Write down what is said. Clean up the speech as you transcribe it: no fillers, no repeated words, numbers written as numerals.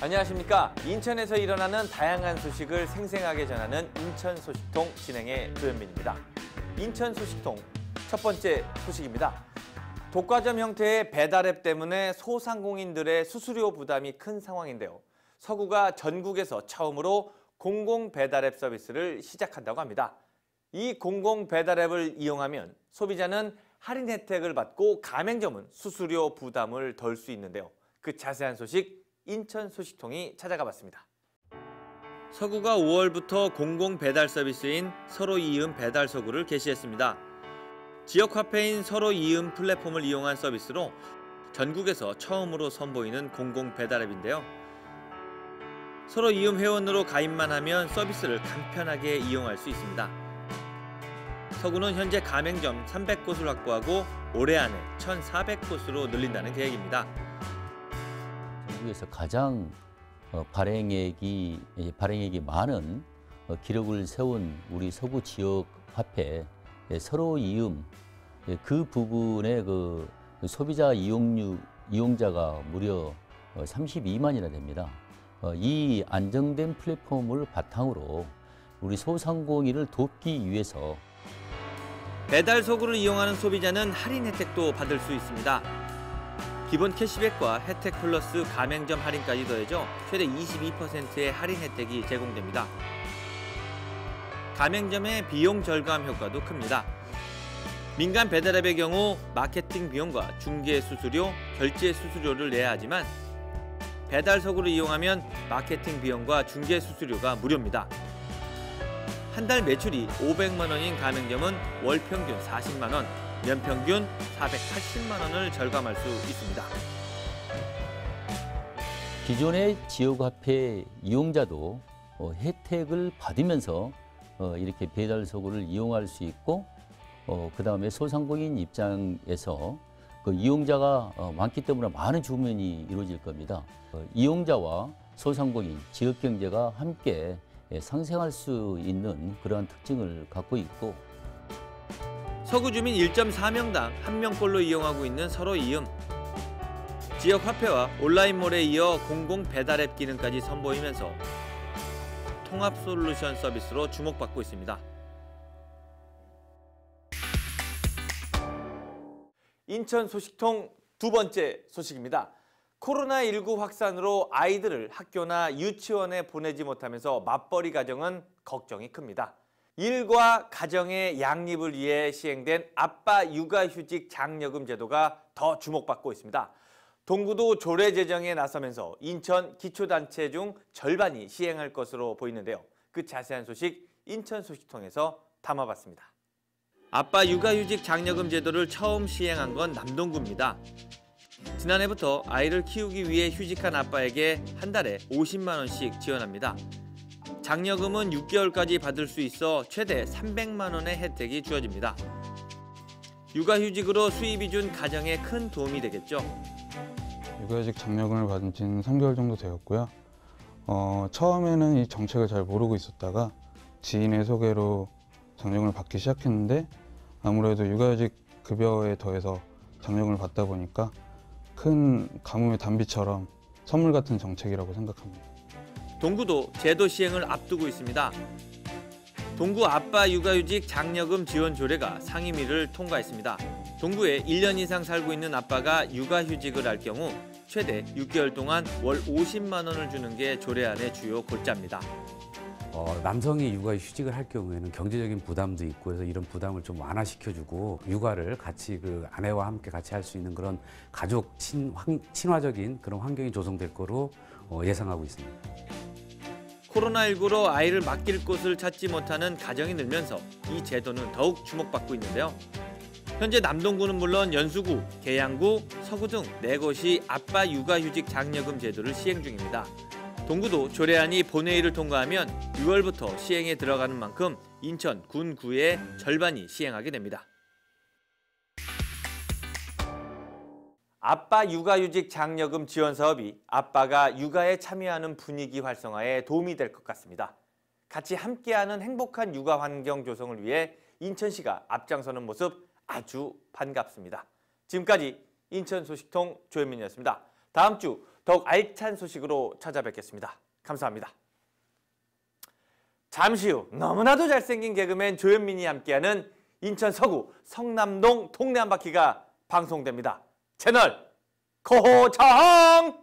안녕하십니까. 인천에서 일어나는 다양한 소식을 생생하게 전하는 인천 소식통 진행의 조현민입니다. 인천 소식통 첫 번째 소식입니다. 독과점 형태의 배달앱 때문에 소상공인들의 수수료 부담이 큰 상황인데요. 서구가 전국에서 처음으로 공공 배달앱 서비스를 시작한다고 합니다. 이 공공 배달앱을 이용하면 소비자는 할인 혜택을 받고 가맹점은 수수료 부담을 덜 수 있는데요. 그 자세한 소식 인천 소식통이 찾아가 봤습니다. 서구가 5월부터 공공 배달 서비스인 서로 이음 배달 서구를 개시했습니다. 지역 화폐인 서로 이음 플랫폼을 이용한 서비스로 전국에서 처음으로 선보이는 공공 배달 앱인데요. 서로 이음 회원으로 가입만 하면 서비스를 간편하게 이용할 수 있습니다. 서구는 현재 가맹점 300곳을 확보하고 올해 안에 1,400곳으로 늘린다는 계획입니다. 전국에서 가장 발행액이 많은 기록을 세운 우리 서구 지역 화폐 서로 이음 그 부분의 그 소비자 이용자가 무려 32만이나 됩니다. 이 안정된 플랫폼을 바탕으로 우리 소상공인을 돕기 위해서 배달 서구를 이용하는 소비자는 할인 혜택도 받을 수 있습니다. 기본 캐시백과 혜택 플러스 가맹점 할인까지 더해져 최대 22%의 할인 혜택이 제공됩니다. 가맹점의 비용 절감 효과도 큽니다. 민간 배달앱의 경우 마케팅 비용과 중개 수수료, 결제 수수료를 내야 하지만 배달 서구를 이용하면 마케팅 비용과 중개 수수료가 무료입니다. 한 달 매출이 500만 원인 가맹점은 월 평균 40만 원, 연평균 480만 원을 절감할 수 있습니다. 기존의 지역화폐 이용자도 혜택을 받으면서 이렇게 배달 서구를 이용할 수 있고 그다음에 소상공인 입장에서 그 이용자가 많기 때문에 많은 주문이 이루어질 겁니다. 이용자와 소상공인, 지역경제가 함께 상생할 수 있는 그러한 특징을 갖고 있고 서구 주민 1.4명당 1명꼴로 이용하고 있는 서로 이음. 지역 화폐와 온라인몰에 이어 공공 배달앱 기능까지 선보이면서 통합 솔루션 서비스로 주목받고 있습니다. 인천 소식통 두 번째 소식입니다. 코로나19 확산으로 아이들을 학교나 유치원에 보내지 못하면서 맞벌이 가정은 걱정이 큽니다. 일과 가정의 양립을 위해 시행된 아빠 육아휴직 장려금 제도가 더 주목받고 있습니다. 동구도 조례 제정에 나서면서 인천 기초단체 중 절반이 시행할 것으로 보이는데요. 그 자세한 소식 인천 소식통에서 담아봤습니다. 아빠 육아휴직 장려금 제도를 처음 시행한 건 남동구입니다. 지난해부터 아이를 키우기 위해 휴직한 아빠에게 한 달에 50만 원씩 지원합니다. 장려금은 6개월까지 받을 수 있어 최대 300만 원의 혜택이 주어집니다. 육아휴직으로 수입이 준 가정에 큰 도움이 되겠죠. 육아휴직 장려금을 받은 지는 3개월 정도 되었고요. 처음에는 이 정책을 잘 모르고 있었다가 지인의 소개로 장려금을 받기 시작했는데 아무래도 육아휴직 급여에 더해서 장려금을 받다 보니까 큰 가뭄의 단비처럼 선물 같은 정책이라고 생각합니다. 동구도 제도 시행을 앞두고 있습니다. 동구 아빠 육아휴직 장려금 지원 조례가 상임위를 통과했습니다. 동구에 1년 이상 살고 있는 아빠가 육아휴직을 할 경우 최대 6개월 동안 월 50만 원을 주는 게 조례안의 주요 골자입니다. 남성이 육아휴직을 할 경우에는 경제적인 부담도 있고 해서 이런 부담을 좀 완화시켜주고 육아를 같이 그 아내와 함께 같이 할 수 있는 그런 가족 친화적인 그런 환경이 조성될 거로 예상하고 있습니다. 코로나19로 아이를 맡길 곳을 찾지 못하는 가정이 늘면서 이 제도는 더욱 주목받고 있는데요. 현재 남동구는 물론 연수구, 계양구, 서구 등 4곳이 아빠 육아휴직 장려금 제도를 시행 중입니다. 동구도 조례안이 본회의를 통과하면 6월부터 시행에 들어가는 만큼 인천 군구의 절반이 시행하게 됩니다. 아빠 육아휴직 장려금 지원 사업이 아빠가 육아에 참여하는 분위기 활성화에 도움이 될 것 같습니다. 같이 함께하는 행복한 육아 환경 조성을 위해 인천시가 앞장서는 모습 아주 반갑습니다. 지금까지 인천 소식통 조현민이었습니다. 다음 주 더욱 알찬 소식으로 찾아뵙겠습니다. 감사합니다. 잠시 후 너무나도 잘생긴 개그맨 조현민이 함께하는 인천 서구 성남동 동네 한 바퀴가 방송됩니다. 채널 고정!